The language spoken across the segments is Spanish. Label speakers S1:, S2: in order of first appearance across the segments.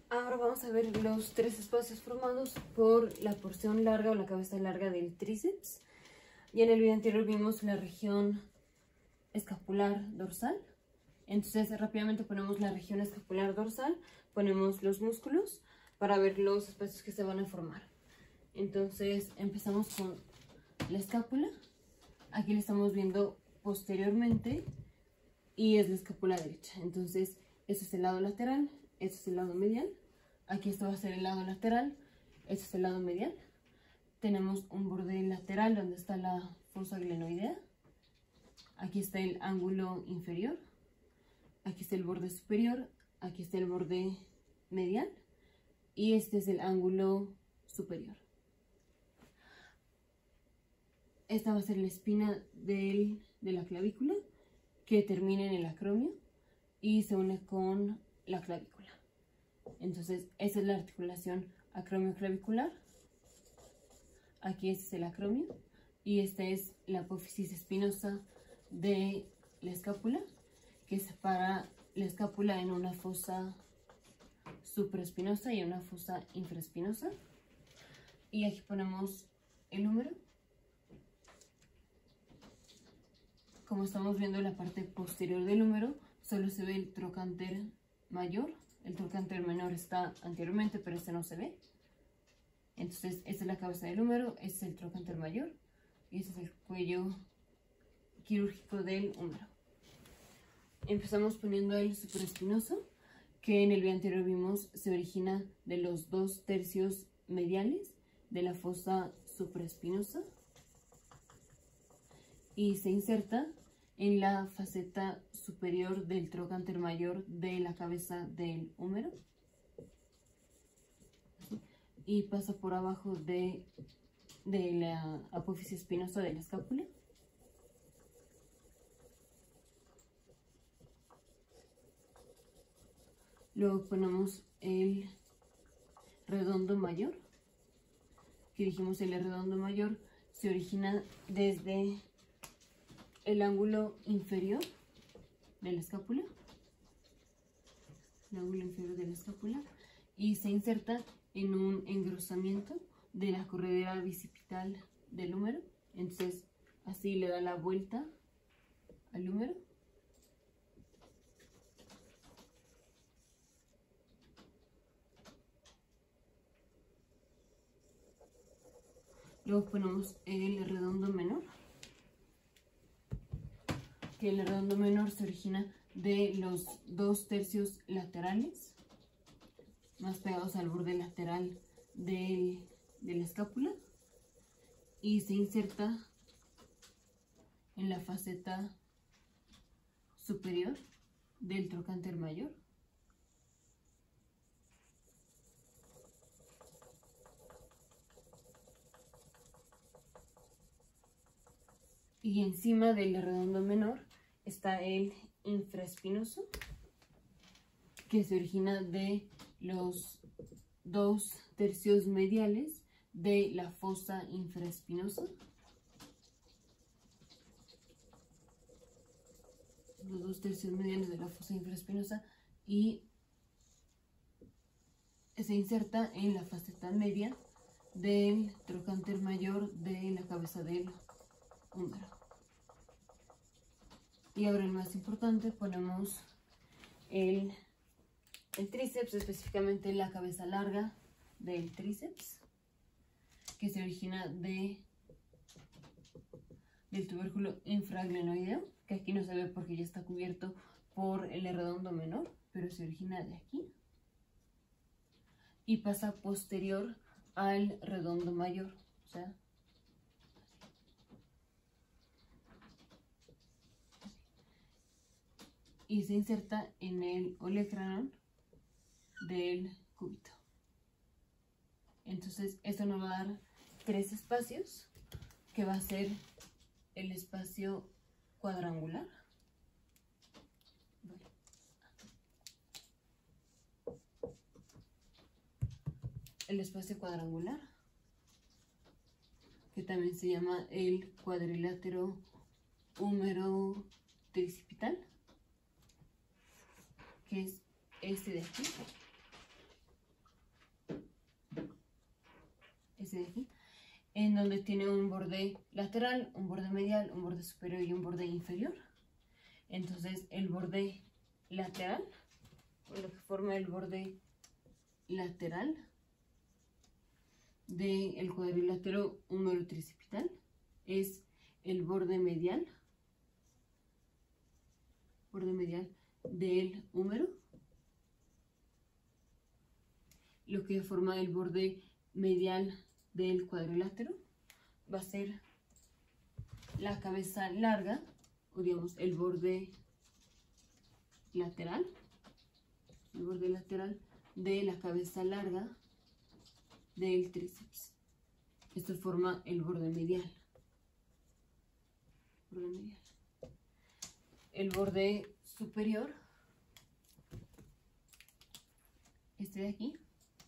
S1: Ahora vamos a ver los tres espacios formados por la porción larga o la cabeza larga del tríceps. Y en el video anterior vimos la región escapular dorsal. Entonces rápidamente ponemos la región escapular dorsal, ponemos los músculos para ver los espacios que se van a formar. Entonces empezamos con la escápula. Aquí la estamos viendo posteriormente y es la escápula derecha. Entonces este es el lado lateral, este es el lado medial. Aquí esto va a ser el lado lateral, este es el lado medial. Tenemos un borde lateral donde está la fosa glenoidea. Aquí está el ángulo inferior. Aquí está el borde superior. Aquí está el borde medial. Y este es el ángulo superior. Esta va a ser la espina de la clavícula que termina en el acromio y se une con la clavícula. Entonces, esta es la articulación acromio-clavicular. Aquí este es el acromio y esta es la apófisis espinosa de la escápula que separa la escápula en una fosa supraespinosa y en una fosa infraespinosa. Y aquí ponemos el húmero. Como estamos viendo en la parte posterior del húmero, solo se ve el trocánter mayor. El trocánter menor está anteriormente, pero este no se ve. Entonces, esta es la cabeza del húmero, este es el trocánter mayor y este es el cuello quirúrgico del húmero. Empezamos poniendo el supraespinoso, que en el video anterior vimos se origina de los 2/3 mediales de la fosa supraespinosa y se inserta en la faceta superior del trocánter mayor de la cabeza del húmero y pasa por abajo de la apófisis espinosa de la escápula. Luego ponemos el redondo mayor, que dijimos el redondo mayor se origina desde el ángulo inferior de la escápula, y se inserta en un engrosamiento de la corredera bicipital del húmero. Entonces así le da la vuelta al húmero. Luego ponemos el redondo menor, que el redondo menor se origina de los 2/3 laterales, más pegados al borde lateral de la escápula, y se inserta en la faceta superior del trocánter mayor. Y encima del redondo menor está el infraespinoso, que se origina de los 2/3 mediales de la fosa infraespinosa. Los 2/3 mediales de la fosa infraespinosa y se inserta en la faceta media del trocánter mayor de la cabeza del húmero. Y ahora el más importante, ponemos el tríceps, específicamente la cabeza larga del tríceps, que se origina del tubérculo infraglenoideo, que aquí no se ve porque ya está cubierto por el redondo menor, pero se origina de aquí y pasa posterior al redondo mayor, o sea, y se inserta en el olecranon del cúbito. Entonces esto nos va a dar tres espacios, que va a ser el espacio cuadrangular, que también se llama el cuadrilátero húmero tricipital, que es este de aquí, este de aquí, en donde tiene un borde lateral, un borde medial, un borde superior y un borde inferior. Entonces el borde lateral, o lo que forma el borde lateral del cuadrilátero húmero tricipital es el borde medial del húmero. Lo que forma el borde medial del cuadrilátero va a ser la cabeza larga, o digamos el borde lateral de la cabeza larga del tríceps. Esto forma el borde medial. El borde superior, este de aquí,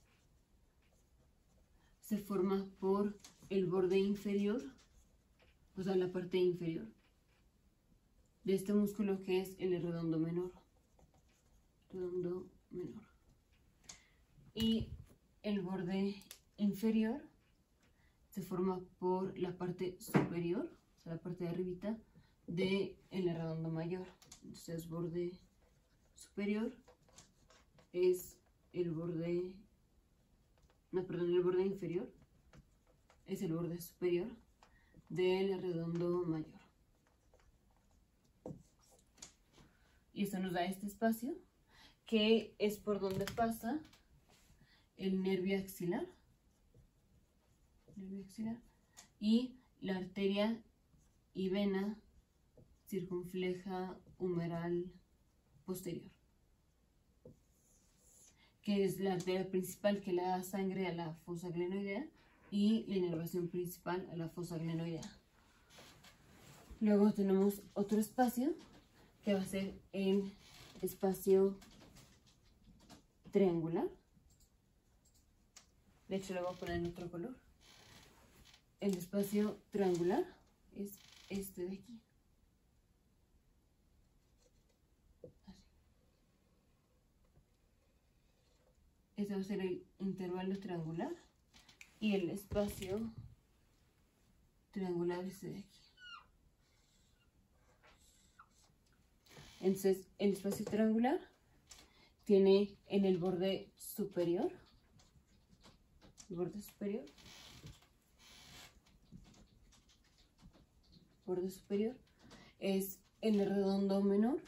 S1: se forma por el borde inferior, o sea, la parte inferior de este músculo que es el redondo menor. Y el borde inferior se forma por la parte superior, o sea, la parte de arribita del redondo mayor. Entonces, borde superior es el borde, no, perdón, el borde inferior es el borde superior del redondo mayor. Y esto nos da este espacio, que es por donde pasa el nervio axilar y la arteria y vena circunfleja humeral posterior, que es la arteria principal que le da sangre a la fosa glenoidea y la inervación principal a la fosa glenoidea. Luego tenemos otro espacio que va a ser el espacio triangular. De hecho, le voy a poner en otro color. El espacio triangular es este de aquí. Así. Este va a ser el intervalo triangular y el espacio triangular es de aquí. Entonces, el espacio triangular tiene en el borde superior, es el redondo menor,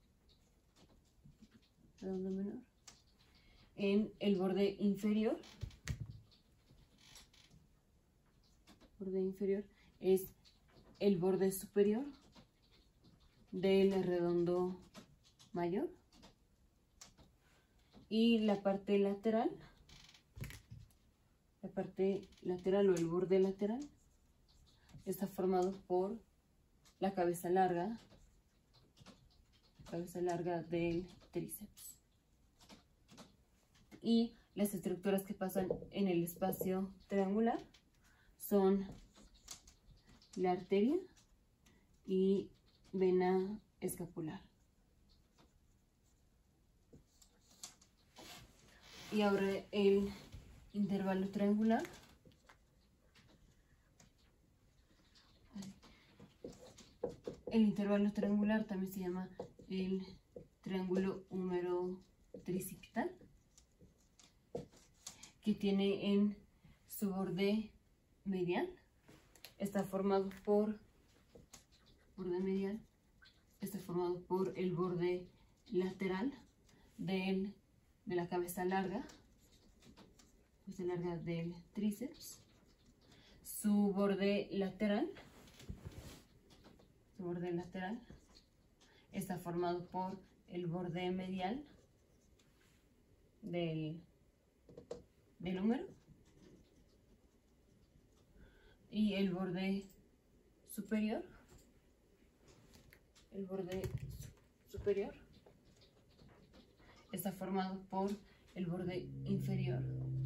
S1: en el borde inferior, es el borde superior del redondo mayor, y la parte lateral o el borde lateral está formado por la cabeza larga del tríceps. Y las estructuras que pasan en el espacio triangular son la arteria y vena escapular. Y ahora el intervalo triangular. El intervalo triangular también se llama el triángulo húmero tricipital, que tiene en su borde medial, está formado por el borde lateral de la cabeza larga, del tríceps. Su borde lateral está formado por el borde medial del húmero y el borde superior está formado por el borde inferior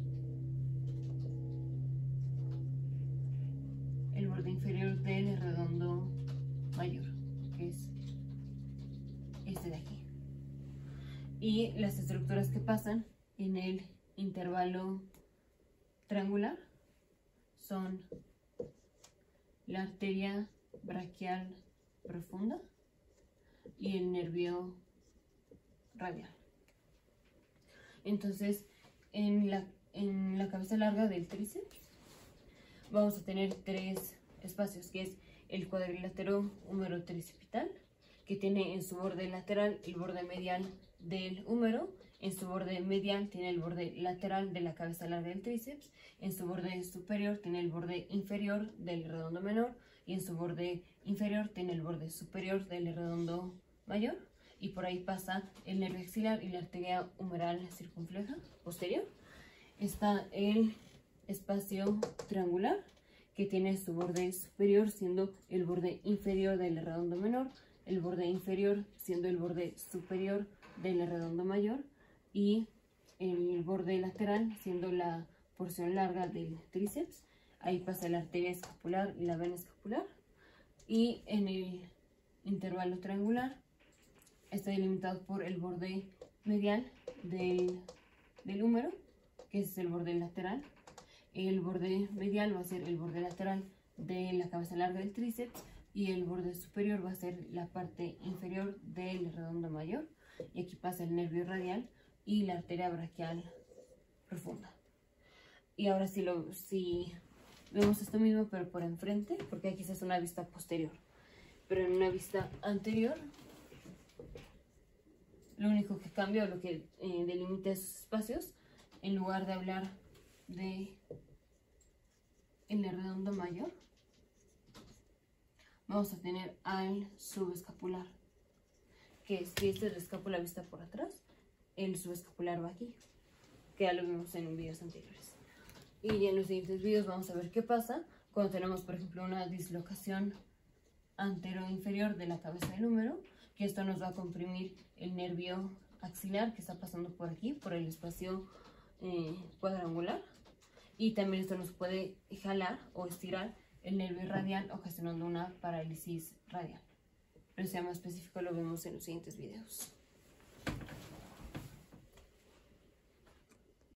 S1: del redondo mayor, que es este de aquí. Y las estructuras que pasan en el intervalo triangular son la arteria braquial profunda y el nervio radial. Entonces, en la cabeza larga del tríceps vamos a tener tres espacios, que es el cuadrilátero húmero tricipital, que tiene en su borde lateral el borde medial del húmero, en su borde medial tiene el borde lateral de la cabeza larga del tríceps, en su borde superior tiene el borde inferior del redondo menor y en su borde inferior tiene el borde superior del redondo mayor, y por ahí pasa el nervio axilar y la arteria humeral circunfleja posterior. Está el espacio triangular, que tiene su borde superior siendo el borde inferior del redondo menor, el borde inferior siendo el borde superior del redondo mayor y el borde lateral siendo la porción larga del tríceps. Ahí pasa la arteria escapular y la vena escapular, y en el intervalo triangular está delimitado por el borde medial del húmero, que es el borde lateral. El borde medial va a ser el borde lateral de la cabeza larga del tríceps y el borde superior va a ser la parte inferior del redondo mayor, y aquí pasa el nervio radial y la arteria braquial profunda. Y ahora si vemos esto mismo pero por enfrente, porque aquí es una vista posterior, pero en una vista anterior lo único que cambia o lo que delimita esos espacios, en lugar de hablar de el redondo mayor, vamos a tener al subescapular, que si esta es la escápula vista por atrás, el subescapular va aquí, que ya lo vimos en videos anteriores. Y en los siguientes videos vamos a ver qué pasa cuando tenemos, por ejemplo, una dislocación antero-inferior de la cabeza del húmero, que esto nos va a comprimir el nervio axilar que está pasando por aquí, por el espacio cuadrangular, y también esto nos puede jalar o estirar el nervio radial, ocasionando una parálisis radial. Pero si sea más específico lo vemos en los siguientes videos.